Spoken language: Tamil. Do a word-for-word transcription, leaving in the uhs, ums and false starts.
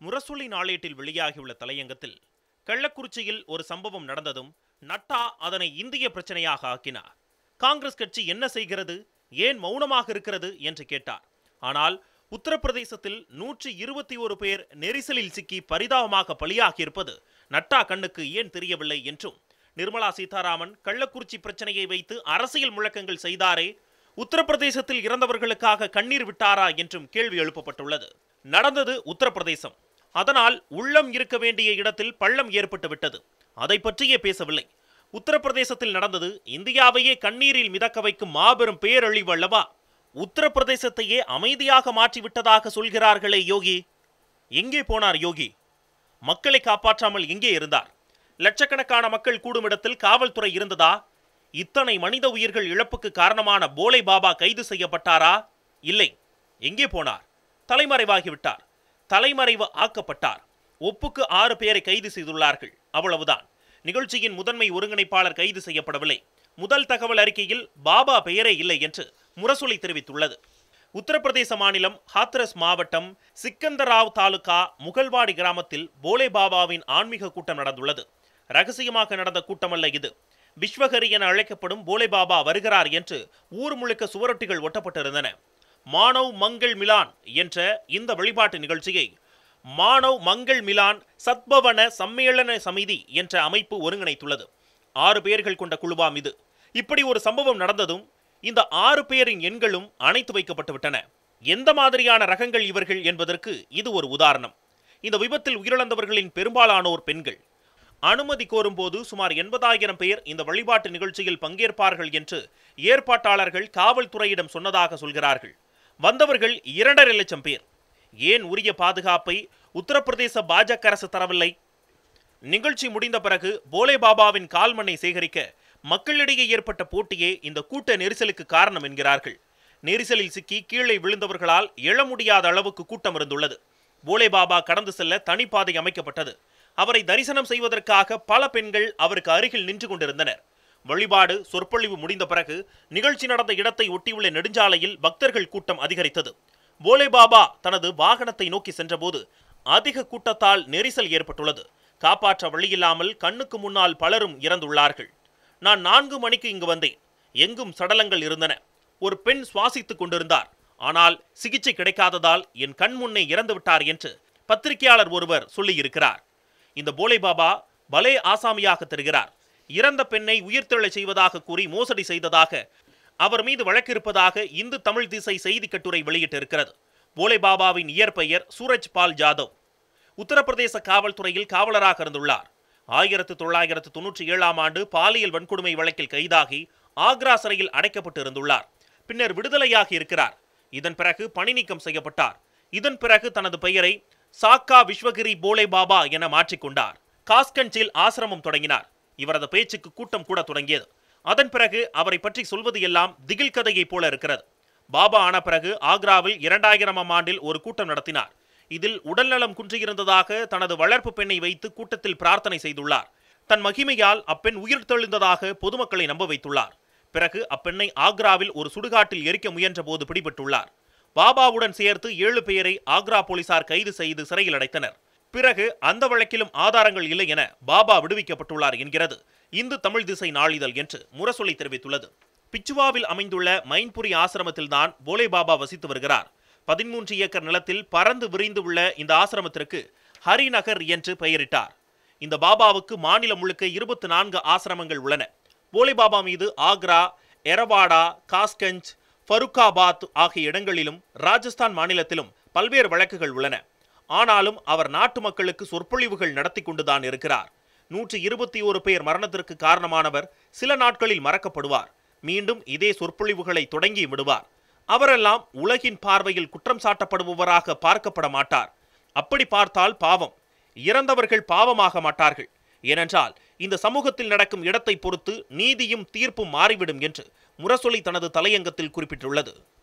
முரசொலி நாளேட்டில் வெளியாகியுள்ள தலையங்கத்தில் கள்ளக்குறிச்சியில் ஒரு சம்பவம் நடந்ததும் நட்டா அதனை இந்திய பிரச்சனையாக ஆக்கினார். காங்கிரஸ் கட்சி என்ன செய்கிறது, ஏன் மௌனமாக இருக்கிறது என்று கேட்டார். ஆனால் உத்தரப்பிரதேசத்தில் நூற்றி இருபத்தி ஒரு பேர் நெரிசலில் சிக்கி பரிதாபமாக பலியாகியிருப்பது நட்டா கண்ணுக்கு ஏன் தெரியவில்லை என்றும், நிர்மலா சீதாராமன் கள்ளக்குறிச்சி பிரச்சனையை வைத்து அரசியல் முழக்கங்கள் செய்தாரே, உத்தரப்பிரதேசத்தில் இறந்தவர்களுக்காக கண்ணீர் விட்டாரா என்றும் கேள்வி எழுப்பப்பட்டுள்ளது. நடந்தது உத்தரப்பிரதேசம். அதனால் உள்ளம் இருக்க வேண்டிய இடத்தில் பள்ளம் ஏற்பட்டு விட்டது. அதை பற்றியே பேசவில்லை. உத்தரப்பிரதேசத்தில் நடந்தது இந்தியாவையே கண்ணீரில் மிதக்க வைக்கும் மாபெரும் பேரழிவு அல்லவா? உத்தரப்பிரதேசத்தையே அமைதியாக மாற்றிவிட்டதாக சொல்கிறார்களே யோகி. எங்கே போனார் யோகி? மக்களை காப்பாற்றாமல் எங்கே இருந்தார்? லட்சக்கணக்கான மக்கள் கூடும் இடத்தில் காவல்துறை இருந்ததா? இத்தனை மனித உயிர்கள் இழப்புக்கு காரணமான போலே பாபா கைது செய்யப்பட்டாரா? இல்லை. எங்கே போனார்? தலைமறைவாகிவிட்டார். தலைமறைவு ஆக்கப்பட்டார். ஒப்புக்கு ஆறு பேரை கைது செய்துள்ளார்கள். அவ்வளவுதான். நிகழ்ச்சியின் முதன்மை ஒருங்கிணைப்பாளர் கைது செய்யப்படவில்லை. முதல் தகவல் அறிக்கையில் பாபா பெயரே இல்லை என்று முரசொலி தெரிவித்துள்ளது. உத்தரப்பிரதேச மாநிலம் ஹாத்ரஸ் மாவட்டம் சிக்கந்தராவ் தாலுகா முகல்வாடி கிராமத்தில் போலே பாபாவின் ஆன்மீக கூட்டம் நடந்துள்ளது. ரகசியமாக நடந்த கூட்டமல்ல இது. விஸ்வஹரி என அழைக்கப்படும் போலே பாபா வருகிறார் என்று ஊர் முழுக்க சுவரொட்டிகள் ஒட்டப்பட்டிருந்தன. மானவ் மங்கள் மிலான் என்ற இந்த வழிபாட்டு நிகழ்ச்சியை மானவ் மங்கள் மிலான் சத்பவன சம்மேளன சமிதி என்ற அமைப்பு ஒருங்கிணைத்துள்ளது. ஆறு பேர்கள் கொண்ட குழுவாம் இது. இப்படி ஒரு சம்பவம் நடந்ததும் இந்த ஆறு பேரின் எண்களும் அணைத்து வைக்கப்பட்டு விட்டன. எந்த மாதிரியான ரகங்கள் இவர்கள் என்பதற்கு இது ஒரு உதாரணம். இந்த விபத்தில் உயிரிழந்தவர்களின் பெரும்பாலானோர் பெண்கள். அனுமதி கோரும் போது சுமார் எண்பதாயிரம் பேர் இந்த வழிபாட்டு நிகழ்ச்சியில் பங்கேற்பார்கள் என்று ஏற்பாட்டாளர்கள் காவல்துறையிடம் சொன்னதாக சொல்கிறார்கள். வந்தவர்கள் இரண்டரை லட்சம் பேர். ஏன் உரிய பாதுகாப்பை உத்தரப்பிரதேச பாஜக அரசு தரவில்லை? நிகழ்ச்சி முடிந்த பிறகு போலே பாபாவின் கால்மண்ணை சேகரிக்க மக்களிடையே ஏற்பட்ட போட்டியே இந்த கூட்ட நெரிசலுக்கு காரணம் என்கிறார்கள். நெரிசலில் சிக்கி கீழே விழுந்தவர்களால் எழ முடியாத அளவுக்கு கூட்டம் இருந்துள்ளது. போலே பாபா கடந்து செல்ல தனிப்பாதை அமைக்கப்பட்டது. அவரை தரிசனம் செய்வதற்காக பல பெண்கள் அவருக்கு அருகில் நின்று கொண்டிருந்தனர். வழிபாடு சொற்பொழிவு முடிந்த பிறகு நிகழ்ச்சி நடந்த இடத்தை ஒட்டியுள்ள நெடுஞ்சாலையில் பக்தர்கள் கூட்டம் அதிகரித்தது. போலே பாபா தனது வாகனத்தை நோக்கி சென்றபோது அதிக கூட்டத்தால் நெரிசல் ஏற்பட்டுள்ளது. காப்பாற்ற வழியில்லாமல் கண்ணுக்கு முன்னால் பலரும் இறந்துள்ளார்கள். நான் நான்கு மணிக்கு இங்கு வந்தேன். எங்கும் சடலங்கள் இருந்தன. ஒரு பெண் சுவாசித்துக் கொண்டிருந்தார். ஆனால் சிகிச்சை கிடைக்காததால் என் கண் முன்னே இறந்து விட்டார் என்று பத்திரிகையாளர் ஒருவர் சொல்லியிருக்கிறார். இந்த போலே பாபா பலே ஆசாமியாக தெரிகிறார். இறந்த பெண்ணை உயிர்த்தெழச் செய்வதாக கூறி மோசடி செய்ததாக அவர் மீது வழக்கு இருப்பதாக இந்து தமிழ் திசை செய்தி கட்டுரை வெளியிட்டிருக்கிறது. போலே பாபாவின் இயற்பெயர் சூரஜ் பால் ஜாதவ். உத்தரப்பிரதேச காவல்துறையில் காவலராக இருந்துள்ளார். ஆயிரத்து தொள்ளாயிரத்து தொன்னூற்றி ஏழாம் ஆண்டு பாலியல் வன்கொடுமை வழக்கில் கைதாகி ஆக்ரா சிறையில் அடைக்கப்பட்டு இருந்துள்ளார். பின்னர் விடுதலையாகி இருக்கிறார். இதன் பிறகு பணி நீக்கம் செய்யப்பட்டார். இதன் பிறகு தனது பெயரை சாக்கா விஸ்வகிரி போலே பாபா என மாற்றிக்கொண்டார். காஸ்கஞ்சில் ஆசிரமம் தொடங்கினார். இவரது பேச்சுக்கு கூட்டம் கூட தொடங்கியது. அதன் பிறகு அவரை பற்றி சொல்வது எல்லாம் திகில் கதையை போல இருக்கிறது. பாபா ஆன பிறகு ஆக்ராவில் இரண்டாயிரமாம் ஆண்டில் ஒரு கூட்டம் நடத்தினார். இதில் உடல்நலம் குன்றியிருந்ததாக தனது வளர்ப்பு பெண்ணை வைத்து கூட்டத்தில் பிரார்த்தனை செய்துள்ளார். தன் மகிமையால் அப்பெண் உயிர் தெழுந்ததாக பொதுமக்களை நம்ப வைத்துள்ளார். பிறகு அப்பெண்ணை ஆக்ராவில் ஒரு சுடுகாட்டில் எரிக்க முயன்ற போது பிடிபட்டுள்ளார். பாபாவுடன் சேர்த்து ஏழு பேரை ஆக்ரா போலீசார் கைது செய்து சிறையில் அடைத்தனர். பிறகு அந்த வழக்கிலும் ஆதாரங்கள் இல்லை என பாபா விடுவிக்கப்பட்டுள்ளார் என்கிறது இந்து தமிழ் திசை நாளிதழ் என்று முரசொலி தெரிவித்துள்ளது. பிச்சுவாவில் அமைந்துள்ள மைன்புரி ஆசிரமத்தில்தான் போலே பாபா வசித்து வருகிறார். பதிமூன்று ஏக்கர் நிலத்தில் பறந்து விரிந்து உள்ள இந்த ஆசிரமத்திற்கு ஹரிநகர் என்று பெயரிட்டார். இந்த பாபாவுக்கு மாநிலம் முழுக்க இருபத்தி நான்கு ஆசிரமங்கள் உள்ளன. போலே பாபா மீது ஆக்ரா, எரவாடா, காஸ்கஞ்ச், ஃபருக்காபாத் ஆகிய இடங்களிலும் ராஜஸ்தான் மாநிலத்திலும் பல்வேறு வழக்குகள் உள்ளன. ஆனாலும் அவர் நாட்டு மக்களுக்கு சொற்பொழிவுகள் நடத்தி கொண்டுதான் இருக்கிறார். நூற்றி இருபத்தி ஒரு பேர் மரணத்திற்கு காரணமானவர் சில நாட்களில் மறக்கப்படுவார். மீண்டும் இதே சொற்பொழிவுகளை தொடங்கி விடுவார். அவரெல்லாம் உலகின் பார்வையில் குற்றம் சாட்டப்படுபவராக பார்க்கப்பட மாட்டார். அப்படி பார்த்தால் பாவம். இறந்தவர்கள் பாவமாக மாட்டார்கள். ஏனென்றால் இந்த சமூகத்தில் நடக்கும் இடத்தை பொறுத்து நீதியும் தீர்ப்பும் மாறிவிடும் என்று முரசொலி தனது தலையங்கத்தில் குறிப்பிட்டுள்ளது.